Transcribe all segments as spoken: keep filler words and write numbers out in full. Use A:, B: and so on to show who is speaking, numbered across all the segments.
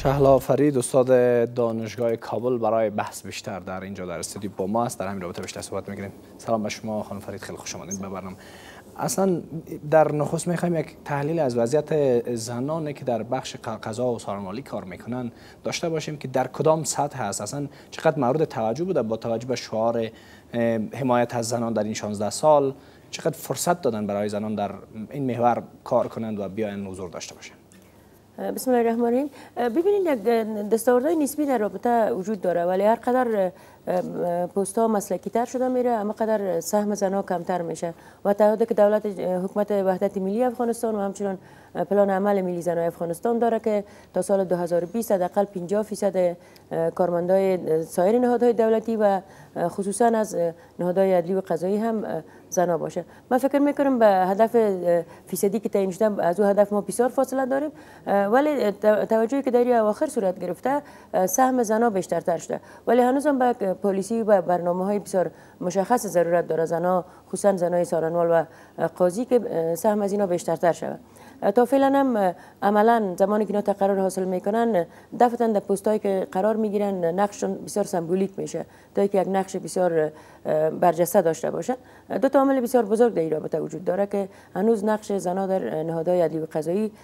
A: شهلا فرید استاد دانشگاه کابل برای بحث بیشتر در اینجا در استودیو با ما است. در همین رابطه بیشتر صحبت می‌کنیم. سلام به شما خانم فرید، خیلی خوش آمدید به برنامه. اصلا در نخست می‌خوایم یک تحلیل از وضعیت زنانی که در بخش قضا و سارنوالی کار میکنن داشته باشیم که در کدام سطح هست، اصلا چقدر مورد توجه بوده با توجه به شعار حمایت از زنان در این شانزده سال، چقدر فرصت دادن برای زنان در این محور کار کنند و بیاین حضور داشته باشند.
B: بسم الله الرحمن الرحیم. ببینید یک دستاوردهای نسبی در رابطه وجود داره، ولی هر قدر پست ها مسلکی تر شده میره اما قدر سهم زنها کمتر میشه و تعهدی که دولت حکومت وحدت ملی افغانستان و همچنین پلان عمل ملی زنای افغانستان داره که تا سال دو هزار و بیست حداقل پنجاه فیصد کارمندای سایر نهادهای دولتی و خصوصا از نهادهای عدلی و قضایی هم زنا باشه. من فکر میکنم به هدف فیصدی که تعیین شده از او هدف ما بسیار فاصله داریم، ولی توجهی که در اواخر صورت گرفته سهم زنا بیشتر شده، ولی هنوزم به پالیسی و برنامه های بسیار مشخص ضرورت داره زنا، خصوصا زنای سارنوال و قاضی که سهم از اینا بیشتر شود. تا فعلا هم عملا زمانی که اینا تقرر حاصل میکنن دفعتا در پستایی که قرار میگیرن نقششون بسیار سمبولیک میشه تا اینکه یک نقش بسیار برجسته داشته باشن. دو تا عامل بسیار بزرگ در این رابطه وجود داره که هنوز نقش زنا در نهادهای عدلی و قضایی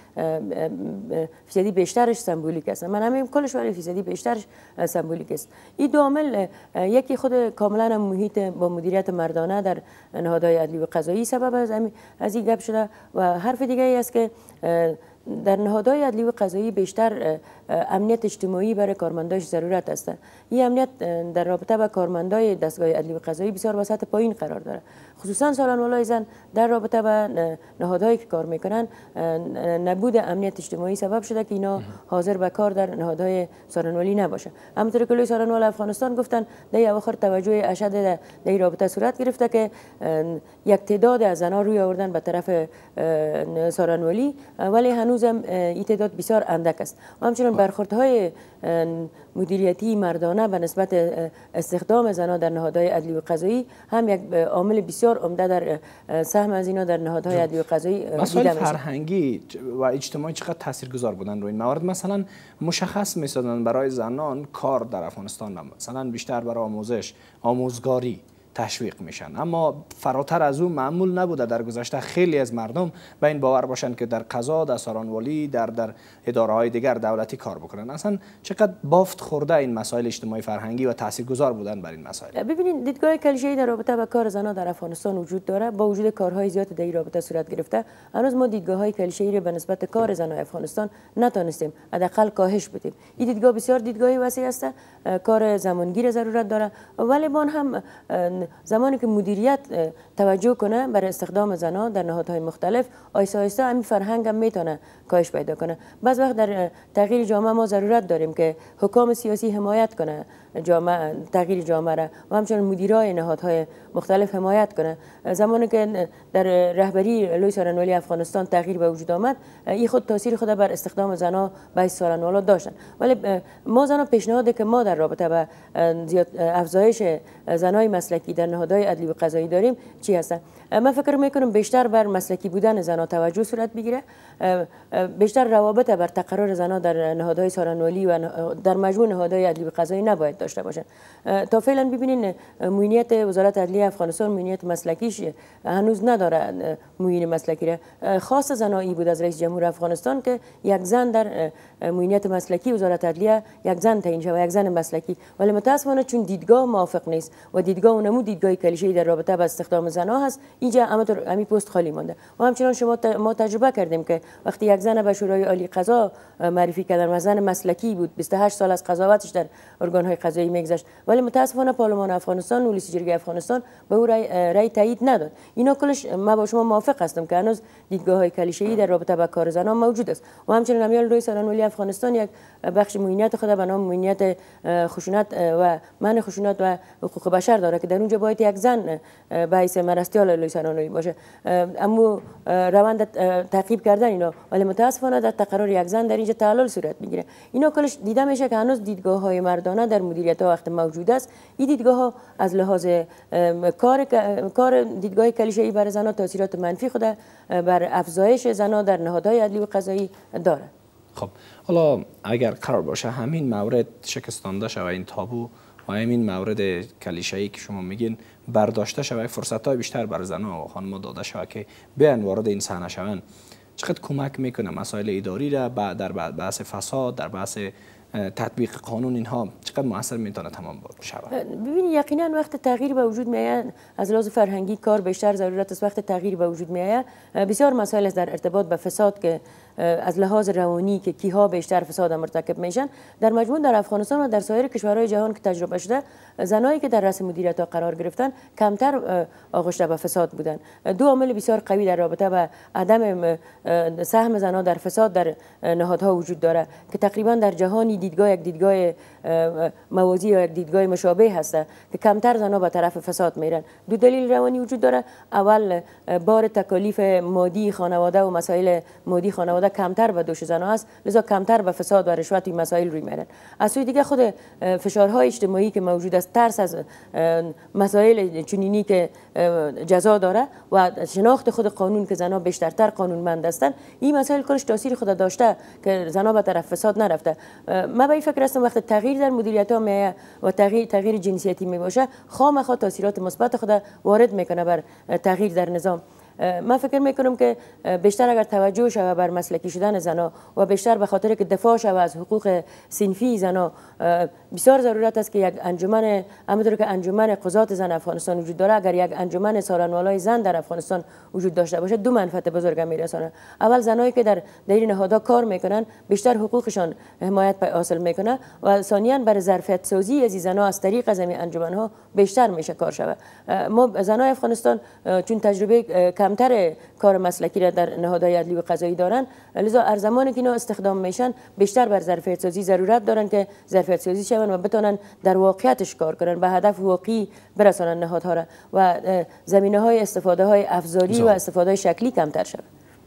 B: فیصدی بیشترش سمبولیک است. من همین کلش ولی فیصدی بیشترش سمبولیک است. این دو عامل یکی خود کاملا محیط با مدیریت مردانه در نهادهای عدلی و قضایی سبب از از این گپ شده و حرف دیگه ای است که در نهادهای عدلی و قضایی بیشتر امنیت اجتماعی برای کارمندایش ضرورت است. این امنیت در رابطه با کارمندای دستگاه عدلی و قضایی بسیار به سطح پایین قرار داره، خصوصا سارنوالای زن در رابطه با نهادهایی که کار میکنن نبود امنیت اجتماعی سبب شده که اینا حاضر به کار در نهادهای سارنوالی نباشه. همونطور که لوی سارنوال افغانستان گفتن در اواخر توجه اشد در این رابطه صورت گرفته که یک تعداد از زنها روی آوردن به طرف سارنوالی، ولی هنوزم این تعداد بسیار اندک است. و همچنین برخوردهای مدیریتی مردانه به نسبت استخدام زنها در نهادهای عدلی و قضایی هم یک عامل بسیار عمده در سهم از اینا در نهادهای عدلی و قضایی دیده میشه.
A: مسائل فرهنگی و اجتماعی چقدر تاثیرگذار بودن روی این موارد؟ مثلا مشخص می‌سازن برای زنان کار در افغانستان مثلا بیشتر برای آموزش، آموزگاری تشویق میشن، اما فراتر از اون معمول نبوده در گذشته خیلی از مردم به این باور باشند که در قضا، در سارنوالی، در در اداره های دیگر دولتی کار بکنن. اصلا چقدر بافت خورده این مسائل اجتماعی فرهنگی و تاثیرگذار بودن بر این مسائل؟
B: ببینید دیدگاه کلیشه‌ای در رابطه با کار زنان در افغانستان وجود داره. با وجود کارهای زیاد در این رابطه صورت گرفته، هنوز ما دیدگاه‌های کلیشه‌ای را به نسبت کار زنان افغانستان نتونستیم حداقل کاهش بدیم. این دیدگاه بسیار دیدگاهی وسیع است، کار زمانگیر ضرورت داره، ولی ما هم زمانی که مدیریت توجه کنه برای استخدام زنان در نهادهای مختلف، آیسته آیسته همین فرهنگ هم میتونه کاهش پیدا کنه. بعض وقت در تغییر جامعه ما ضرورت داریم که حکام سیاسی حمایت کنه جامعه، تغییر جامعه را و همچنین مدیرای نهادهای مختلف حمایت کنه. زمانی که در رهبری لوی سارنوالی افغانستان تغییر به وجود آمد، این خود تاثیر خود بر استخدام زنان به سارنوالا داشتن، ولی ما زنان پیشنهادی که ما در رابطه با زیاد افزایش زنای مسلکی در نهادهای عدلی و قضایی داریم چی هستن؟ من فکر میکنم بیشتر بر مسلکی بودن زنها توجه صورت بگیره، بیشتر روابط بر تقرر زنها در نهادهای سارنوالی و در مجموع نهادهای عدلی و قضایی نباید داشته باشن. تا فعلا ببینین معینیت وزارت عدلیه افغانستان معینیت مسلکیش هنوز نداره. معین مسلکی را خاص زنایی بود از رئیس جمهور افغانستان که یک زن در معینیت مسلکی وزارت عدلیه یک زن تعیین شود، یک زن مسلکی، ولی متاسفانه چون دیدگاه موافق نیست و دیدگاه اونمو دیدگاه کلیشه‌ای در رابطه با استخدام زنها هست، اینجا همینطور همین پست خالی مانده. و همچنین شما ما تجربه کردیم که وقتی یک زن به شورای عالی قضا معرفی کردن و زن مسلکی بود، بیست و هشت سال از قضاوتش در ارگان‌های قضایی میگذشت، ولی متاسفانه پارلمان افغانستان و رئیس جمهوری افغانستان به او رأی تایید نداد. اینا کلش ما با شما موافق هستم که هنوز دیدگاه‌های کلیشه‌ای در رابطه با کار زنان موجود است. و همچنین امیال لوی سارنوالی افغانستان یک بخش معینیت خود به نام معینیت خشونت و منع خشونت و حقوق بشر داره که در اونجا باید یک زن به حیث مرستیال لوی سارنوالی باشه. اما روند تعقیب کردن اینا، ولی متاسفانه در تقرر یک زن در اینجا تعلل صورت میگیره. اینا کلش دیده میشه که هنوز دیدگاه‌های مردانه در مدیریت ها وقت موجود است. این دیدگاه ها از لحاظ کار کار دیدگاه کلیشه‌ای بر زنان تاثیرات منفی خود بر افزایش زنان در نهادهای عدلی و قضایی داره.
A: خب حالا اگر قرار باشه همین مورد شکستانده شود، این تابو و همین مورد کلیشه‌ای که شما میگین برداشته شود، فرصت‌های بیشتر بر زن‌ها و خانم‌ها داده شود که بیان وارد این صحنه شوند، چقدر کمک میکنه مسائل اداری را در بحث فساد، در بحث تطبیق قانون، اینها چقدر مؤثر میتونه تمام شود؟
B: ببینید یقینا وقت تغییر به وجود میاد از لحاظ فرهنگی کار بیشتر ضرورت است. وقت تغییر به وجود میاد بسیار مسائل است در ارتباط به فساد که از لحاظ روانی که کیها بیشتر فساد مرتکب میشن در مجموع در افغانستان و در سایر کشورهای جهان که تجربه شده، زنایی که در رأس مدیریت ها قرار گرفتن کمتر آغشته به فساد بودن. دو عامل بسیار قوی در رابطه با عدم سهم زنان در فساد در نهادها وجود داره که تقریبا در جهانی دیدگاه یک دیدگاه موازی یا یک دیدگاه مشابه هسته که کمتر زنان به طرف فساد میرن. دو دلیل روانی وجود داره. اول بار تکالیف مادی خانواده و مسائل مادی خانواده کمتر به دوش زنان است، لذا کمتر به فساد و رشوت و مسائل روی میرن. از سوی دیگه خود فشارهای اجتماعی که موجود است، ترس از مسائل چنینی که جزا داره و شناخت خود قانون که زنان بیشترتر قانونمند هستند، این مسائل کلش تاثیر خود داشته که زنان به طرف فساد نرفته. من به این فکر هستم وقت تغییر در مدیریت ها میایه و تغییر تغییر جنسیتی می باشه، خامخا تاثیرات مثبت خود وارد میکنه بر تغییر در نظام. من فکر میکنم که بیشتر اگر توجه شود بر مسلکی شدن زنا و بیشتر به خاطر که دفاع شود از حقوق صنفی زنا، بسیار ضرورت است که یک انجمن، همونطور که انجمن قضات زن افغانستان وجود داره، اگر یک انجمن سالنوالای زن در افغانستان وجود داشته باشه، دو منفعت بزرگ میرسونه. اول زنایی که در این نهادها کار میکنن بیشتر حقوقشان حمایت حاصل میکنه و ثانیاً بر ظرفیت سازی از زنا از طریق از این انجمن ها بیشتر میشه کار شود. ما زنای افغانستان چون تجربه کمتر کار مسلکی را در نهادهای عدلی و قضایی دارن، لذا هر زمانی که اینا استخدام میشن بیشتر بر ظرفیت سازی ضرورت دارن که ظرفیت سازی شون و بتونن در واقعیتش کار کنن، به هدف واقعی برسانن نهادها را و زمینه های استفاده های افزاری و استفاده های شکلی کمتر شود.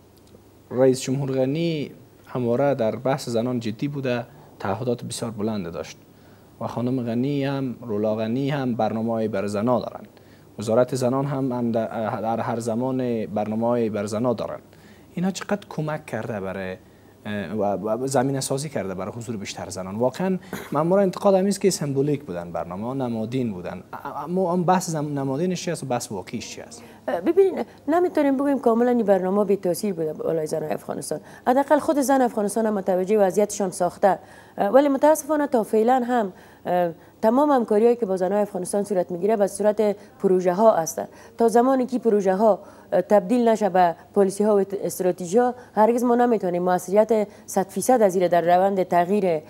A: رئیس جمهور غنی همواره در بحث زنان جدی بوده، تعهدات بسیار بلند داشت و خانم غنی هم رولا غنی هم برنامه‌ای بر زنا دارند. وزارت زنان هم, هم در هر زمان برنامه‌های بر زنا دارند. اینا چقدر کمک کرده برای و زمینه سازی کرده برای حضور بیشتر زنان؟ واقعا من مورا انتقاد همیست که سمبولیک بودن، برنامه ها نمادین بودن، اما بحث نمادینش چی است و بحث واقعیش چی است؟
B: ببینید نمیتونیم بگیم کاملا این برنامه بی تاثیر بوده بالای زنان افغانستان. حداقل خود زن افغانستان هم متوجه وضعیتشان ساخته، ولی متاسفانه تا فعلا هم تمام همکاری‌هایی که با زنان افغانستان صورت میگیره به صورت پروژه ها است. تا زمانی که پروژه ها تبدیل نشه به پالیسی ها و استراتژی ها، هرگز ما نمیتونیم موثریت صد فیصد از این در روند تغییر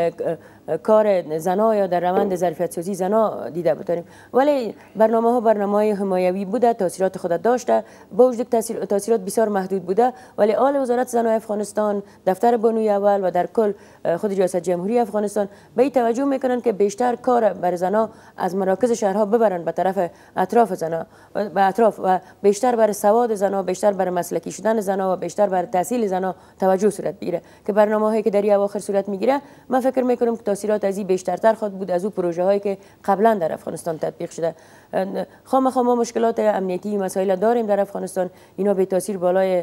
B: کار زنا یا در روند ظرفیت سازی زنا دیده بتونیم. ولی برنامه ها برنامه حمایوی بوده، تاثیرات خود داشته، با وجود تاثیرات بسیار محدود بوده، ولی آل وزارت زنان افغانستان، دفتر بانوی اول و در کل خود ریاست جمهوری افغانستان به این توجه میکنن که بیشتر کار بر زنا از مراکز شهرها ببرن به طرف اطراف زنا، به اطراف و بیشتر بر سواد زنا، بیشتر بر مسلکی شدن زنا و بیشتر بر تحصیل زنا توجه صورت بگیره که برنامه هایی که در اواخر صورت میگیره، من فکر میکنم که تاثیرات از این بیشترتر خواهد بود از اون پروژه هایی که قبلا در افغانستان تطبیق شده. خامخا ما مشکلات امنیتی مسائل داریم در افغانستان، اینا به تاثیر بالای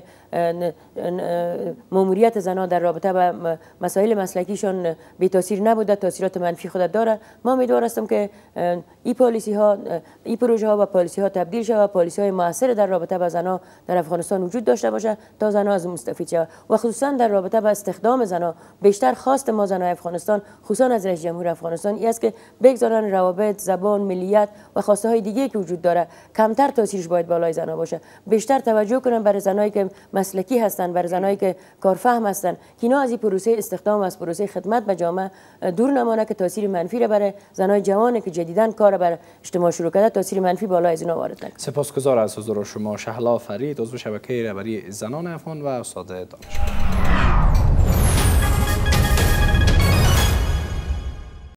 B: ماموریت زنان در رابطه با مسائل مسلکیشون به تاثیر نبوده، تاثیرات منفی خود داره. ما امیدوار هستم که این پالیسی ها، این پروژه ها و پالیسی ها تبدیل شود، پالیسی های موثر در رابطه با زنان در افغانستان وجود داشته باشه تا زنان از مستفید شود و خصوصا در رابطه با استخدام زنان. بیشتر خواست ما زنان افغانستان خصوصا از رئیس جمهور افغانستان این است که بگذارن روابط، زبان، ملیت و خواسته های دیگه که وجود داره کمتر تاثیرش باید بالای زنان باشه. بیشتر توجه کنن بر زنایی که مسلکی هستن، بر زنایی که کارفهم هستن، که اینا از این پروسه استخدام و از پروسه خدمت به جامعه دور نمانه که تاثیر منفی را برای زنای جوانی که جدیداً کار بر اجتماع شروع کرده تاثیر منفی بالای از اینا وارد نکنه.
A: سپاسگزار از حضور شما شهلا فرید، عضو شبکه رهبری زنان افغان و استاد دانشگاه.